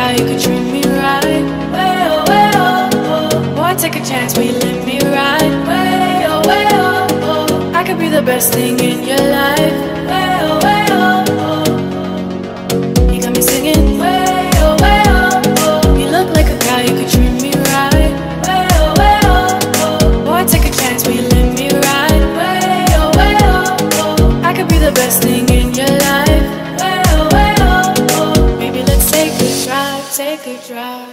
guy, you could treat me right. Way oh, way oh, oh. Boy, take a chance, will you let me ride? Way oh, way oh, oh. I could be the best thing in your life. Way oh, way oh, oh. You got me singing. Way oh, way oh, oh. You look like a guy, you could treat me right. Way oh, way oh, oh. Boy, take a chance, will you let me ride? Way oh, way oh, oh. I could be the best thing in your life. Way oh, way oh, oh. Maybe let's take a drive, take a drive.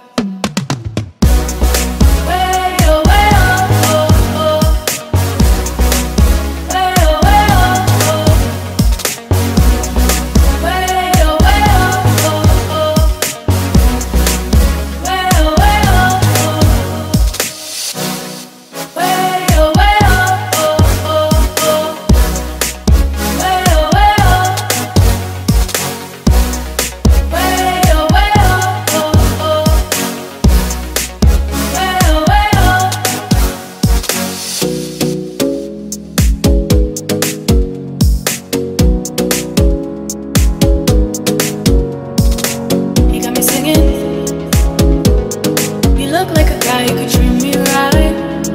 You could treat me right.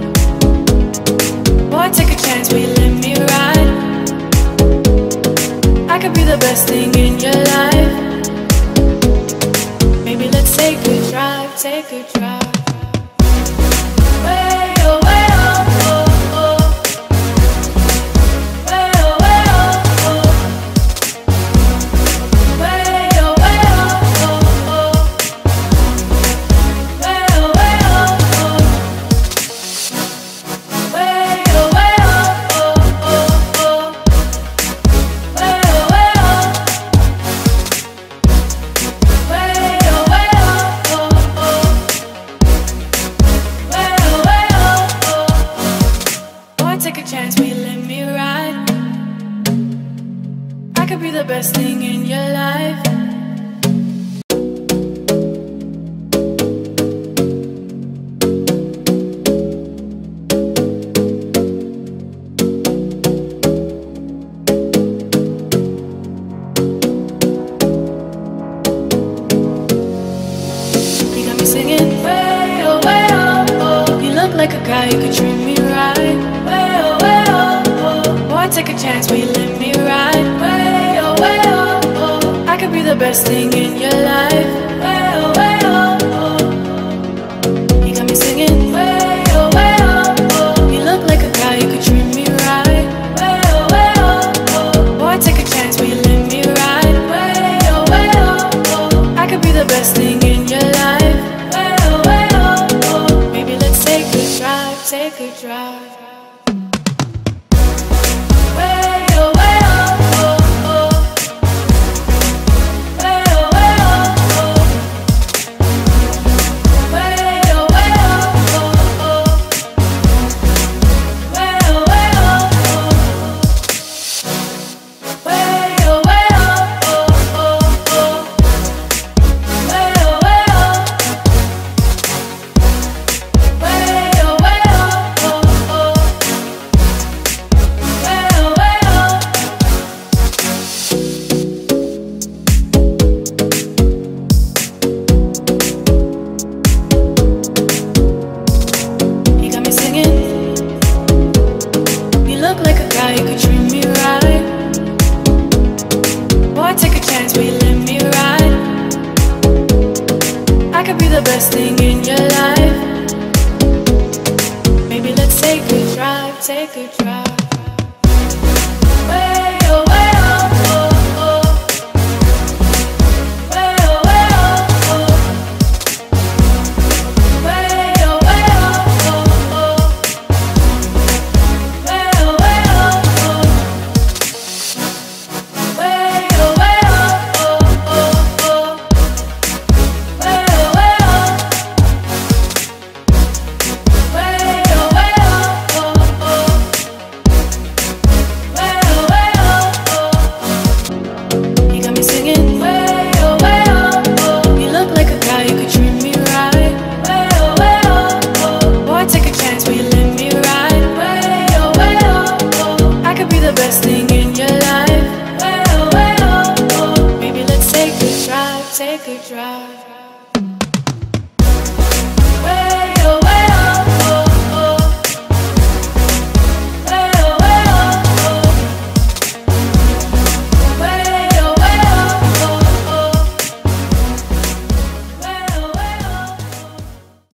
Boy, take a chance, will you let me ride? I could be the best thing in your life. Maybe let's take a drive, take a drive. Way oh, way oh, oh, oh. Way oh, way oh, oh. Way oh, way oh, oh, oh. Way oh, way oh. Take a chance, will you let me ride? I could be the best thing in your life. You got me singing. Way oh, way oh, oh. You look like a guy, you could treat me right. Take a chance, will you let me ride? Way oh, way oh, oh. I could be the best thing in your life. Way oh, way oh, oh. You got me singing. Way oh, way oh, oh. You look like a guy, you could treat me right. Way oh, way oh, oh. Boy, take a chance, will you let me ride? Way oh, way oh, oh. I could be the best thing in your life. Way oh, way oh, oh. Maybe let's take a drive, take a drive. You could treat me right. Boy, take a chance, will you let me ride? I could be the best thing in your life. Maybe let's take a drive, take a drive.